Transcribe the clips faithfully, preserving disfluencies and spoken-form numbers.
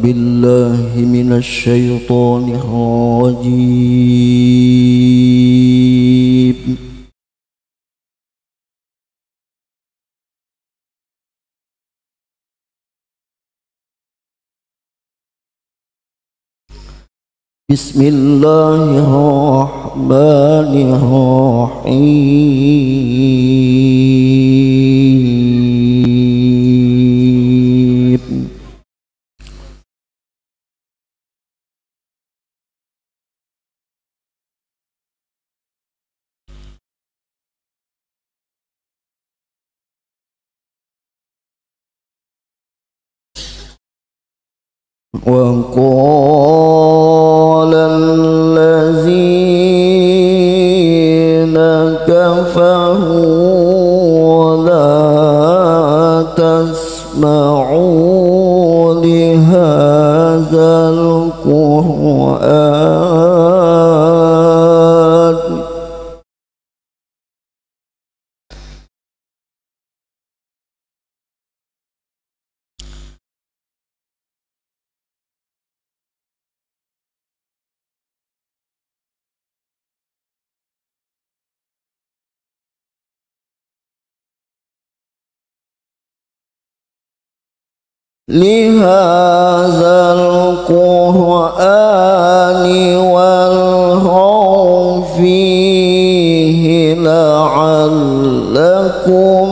بالله من الشيطان الرجيم. بسم الله الرحمن الرحيم. وقال الذين كفروا لا تسمعوا لهذا القرآن لهذا القرآن والغوا فيه لعلكم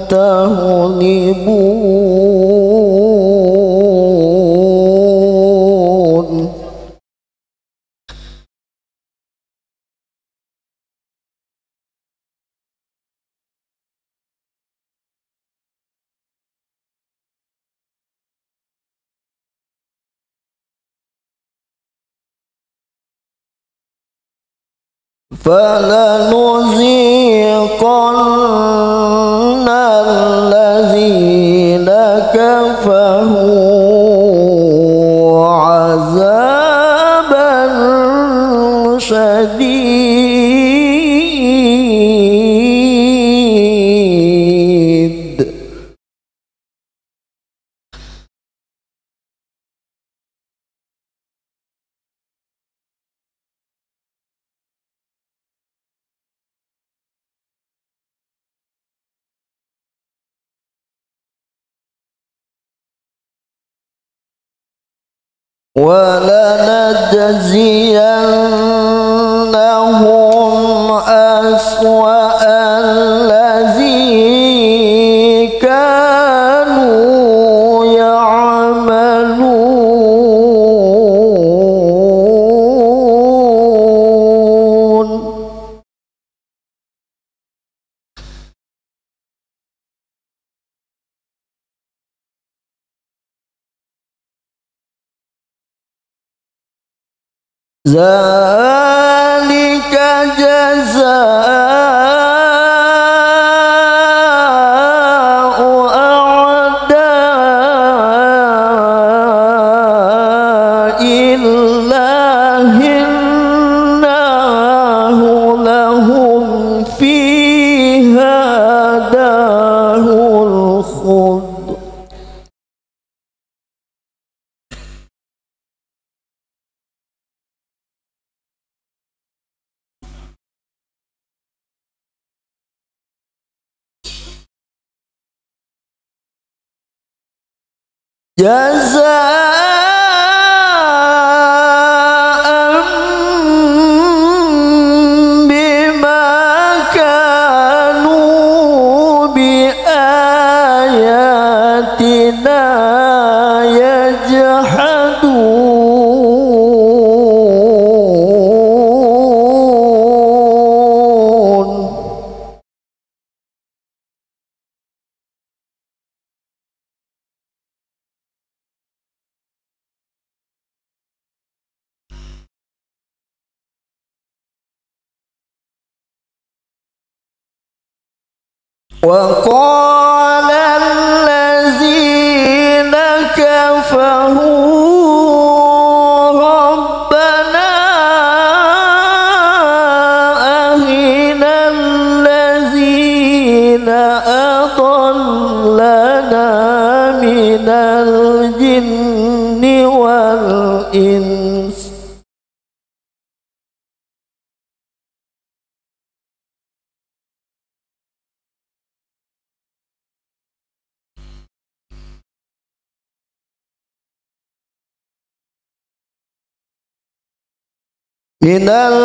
تغلبون. فلنذيقن الذين كفروا عذابا شديد ولنجزينهم أسوأ الذي كانوا يعملون. ذلك جزاء أعداء الله النار لهم فيها دار الخلد جزاء بما كانوا بآياتنا يجحدون. وقال الذين كفروا ربنا أرنا الذين أضلنا من الجن minal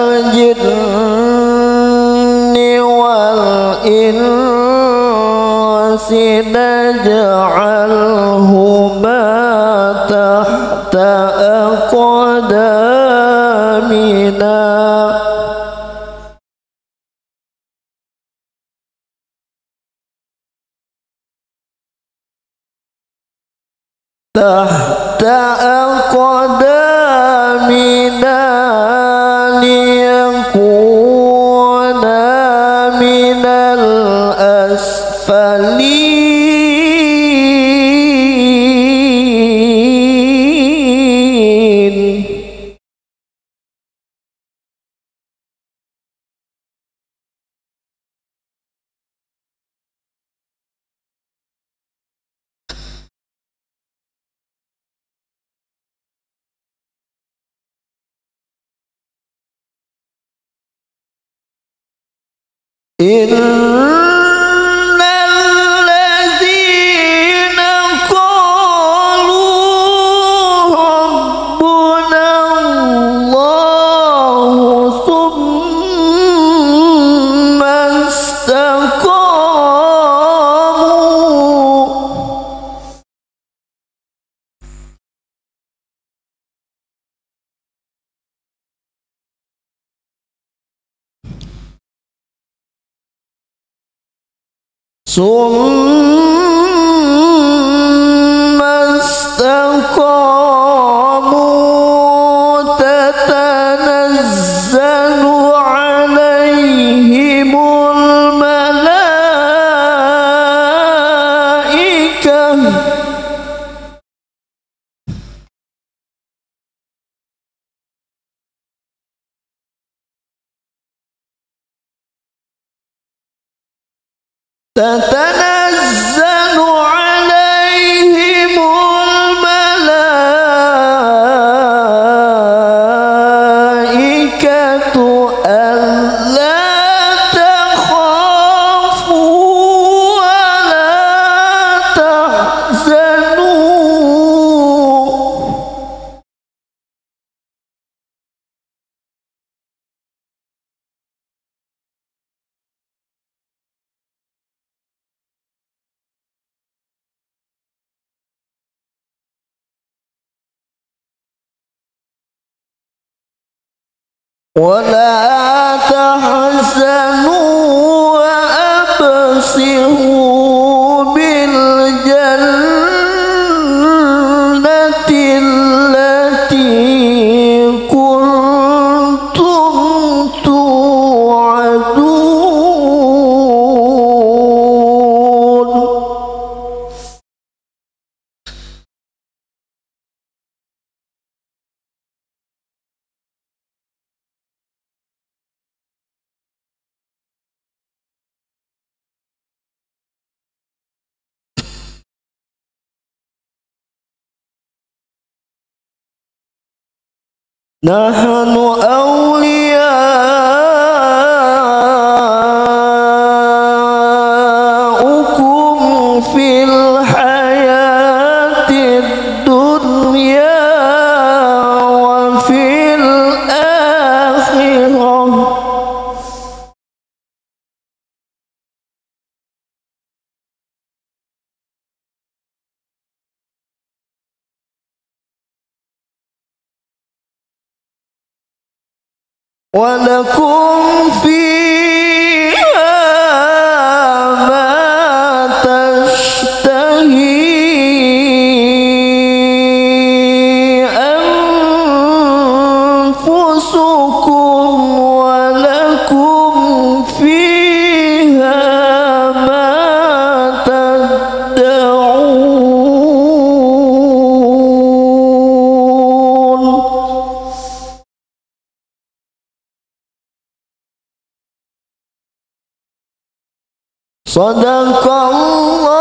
jinni wal insi naj'alhuma tahta aqdamina tahta aqdamina liyakuna minal asfalin. Innal ladzina qalu rabbuna Allahu tsumma istaqamu summa istaqamu tatanazzalu alaihimul malaikah tatanazzalu alaihimul malaikatu alla takhafu wa la tahzanu ولا تحزنوا وأبصروا بالجنة التي كنتم توعدون. نحن أولياؤكم في الحياة الدنيا وفي الآخرة ولكم فيها ما تشتهي أنفسكم ولكم فيها ما تدعون. Sadaqallah